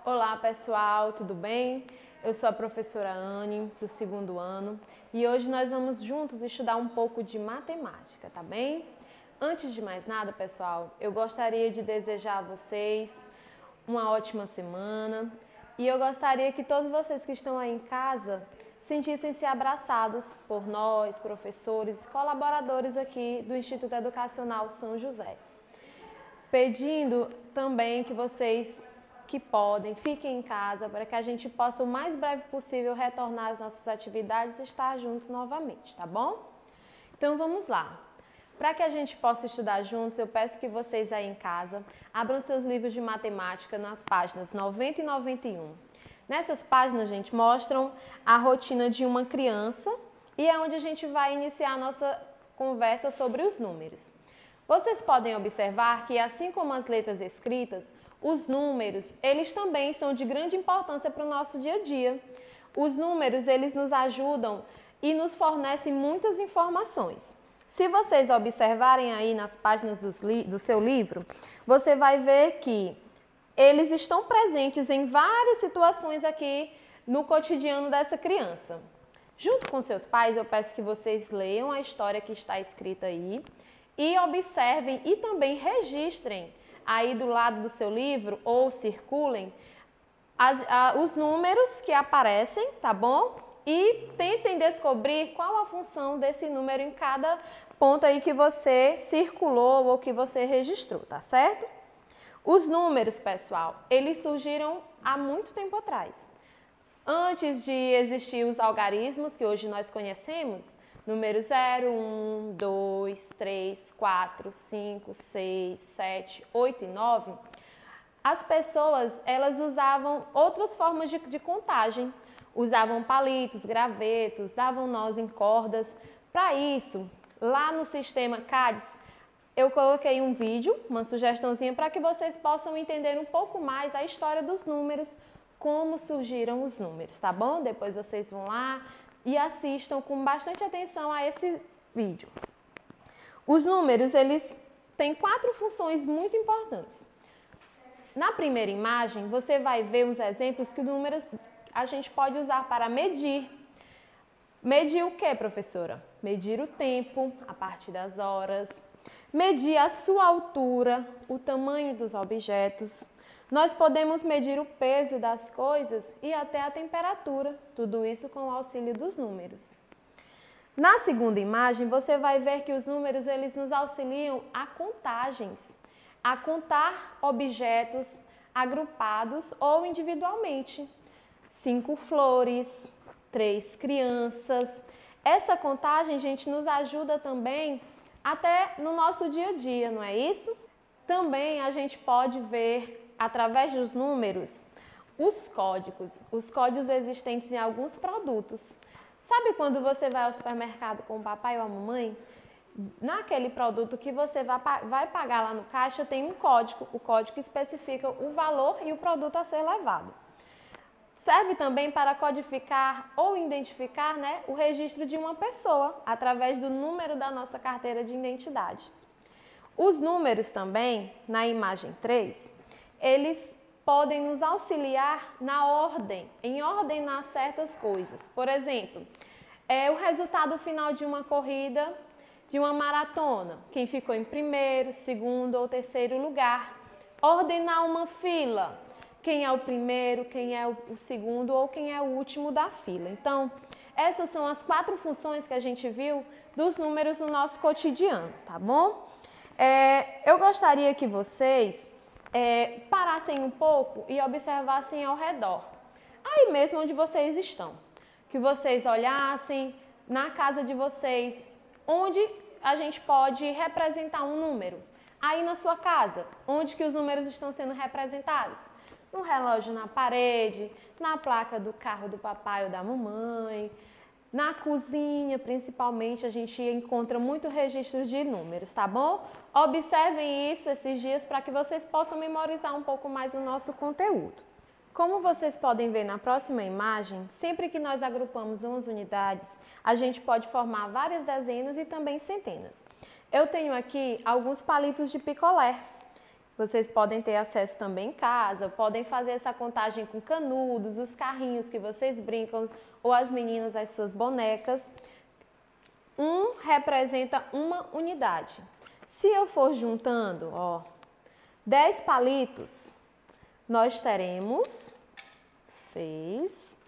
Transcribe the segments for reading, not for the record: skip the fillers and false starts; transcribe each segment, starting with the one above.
Olá pessoal, tudo bem? Eu sou a professora Anne, do 2º ano, e hoje nós vamos juntos estudar um pouco de matemática, tá bem? Antes de mais nada, pessoal, eu gostaria de desejar a vocês uma ótima semana e eu gostaria que todos vocês que estão aí em casa sentissem-se abraçados por nós, professores e colaboradores aqui do Instituto Educacional São José. Pedindo também que vocês que podem, fiquem em casa para que a gente possa o mais breve possível retornar às nossas atividades e estar juntos novamente, tá bom? Então vamos lá. Para que a gente possa estudar juntos, eu peço que vocês aí em casa abram seus livros de matemática nas páginas 90 e 91. Nessas páginas, gente, mostram a rotina de uma criança e é onde a gente vai iniciar a nossa conversa sobre os números. Vocês podem observar que, assim como as letras escritas, os números, eles também são de grande importância para o nosso dia a dia. Os números, eles nos ajudam e nos fornecem muitas informações. Se vocês observarem aí nas páginas do seu livro, você vai ver que eles estão presentes em várias situações aqui no cotidiano dessa criança. Junto com seus pais, eu peço que vocês leiam a história que está escrita aí e observem e também registrem aí do lado do seu livro ou circulem os números que aparecem, tá bom? E tentem descobrir qual a função desse número em cada ponto aí que você circulou ou que você registrou, tá certo? Os números, pessoal, eles surgiram há muito tempo atrás. Antes de existir os algarismos que hoje nós conhecemos, número 0, 1, 2, 3, 4, 5, 6, 7, 8 e 9, as pessoas elas usavam outras formas de contagem. Usavam palitos, gravetos, davam nós em cordas. Para isso, lá no sistema CADES, eu coloquei um vídeo, uma sugestãozinha para que vocês possam entender um pouco mais a história dos números, como surgiram os números, tá bom? Depois vocês vão lá e assistam com bastante atenção a esse vídeo. Os números, eles têm 4 funções muito importantes. Na primeira imagem, você vai ver uns exemplos que números a gente pode usar para medir. Medir o que, professora? Medir o tempo, a partir das horas. Medir a sua altura, o tamanho dos objetos. Nós podemos medir o peso das coisas e até a temperatura, tudo isso com o auxílio dos números. Na segunda imagem, você vai ver que os números eles nos auxiliam a contagens, a contar objetos agrupados ou individualmente. 5 flores, 3 crianças. Essa contagem, gente, nos ajuda também até no nosso dia a dia, não é isso? Também a gente pode ver através dos números, os códigos existentes em alguns produtos. Sabe quando você vai ao supermercado com o papai ou a mamãe? Naquele produto que você vai pagar lá no caixa tem um código. O código especifica o valor e o produto a ser levado. Serve também para codificar ou identificar, o registro de uma pessoa através do número da nossa carteira de identidade. Os números também, na imagem 3, eles podem nos auxiliar na ordem, em ordenar certas coisas. Por exemplo, o resultado final de uma corrida, de uma maratona, quem ficou em primeiro, segundo ou terceiro lugar. Ordenar uma fila, quem é o primeiro, quem é o segundo ou quem é o último da fila. Então, essas são as 4 funções que a gente viu dos números no nosso cotidiano, tá bom? Eu gostaria que vocês parassem um pouco e observassem ao redor, aí mesmo onde vocês estão, que vocês olhassem na casa de vocês, onde a gente pode representar um número, aí na sua casa, onde que os números estão sendo representados, no relógio na parede, na placa do carro do papai ou da mamãe, na cozinha, principalmente, a gente encontra muito registro de números, tá bom? Observem isso esses dias para que vocês possam memorizar um pouco mais o nosso conteúdo. Como vocês podem ver na próxima imagem, sempre que nós agrupamos 11 unidades, a gente pode formar várias dezenas e também centenas. Eu tenho aqui alguns palitos de picolé Vocês podem ter acesso também em casa, podem fazer essa contagem com canudos, os carrinhos que vocês brincam, ou as meninas, as suas bonecas. 1 representa uma unidade. Se eu for juntando, ó, 10 palitos, nós teremos 6,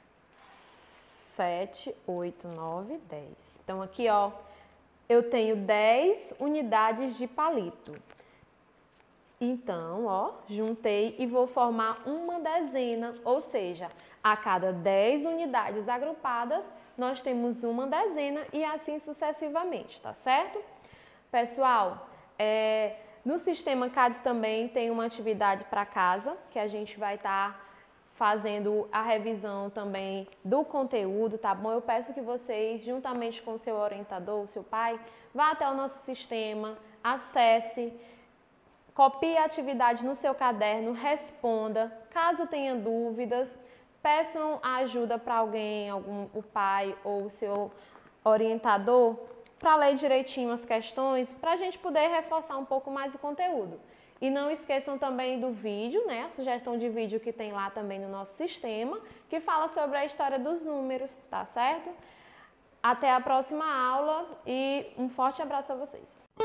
7, 8, 9, 10. Então, aqui, ó, eu tenho 10 unidades de palito. Então, ó, juntei e vou formar uma dezena, ou seja, a cada 10 unidades agrupadas, nós temos uma dezena e assim sucessivamente, tá certo? Pessoal, no sistema CADES também tem uma atividade para casa, que a gente vai estar fazendo a revisão também do conteúdo, tá bom? Eu peço que vocês, juntamente com o seu orientador, o seu pai, vá até o nosso sistema, acesse, copie a atividade no seu caderno, responda. Caso tenha dúvidas, peçam a ajuda para alguém, o pai ou o seu orientador, para ler direitinho as questões, para a gente poder reforçar um pouco mais o conteúdo. E não esqueçam também do vídeo, né? A sugestão de vídeo que tem lá também no nosso sistema, que fala sobre a história dos números, tá certo? Até a próxima aula e um forte abraço a vocês!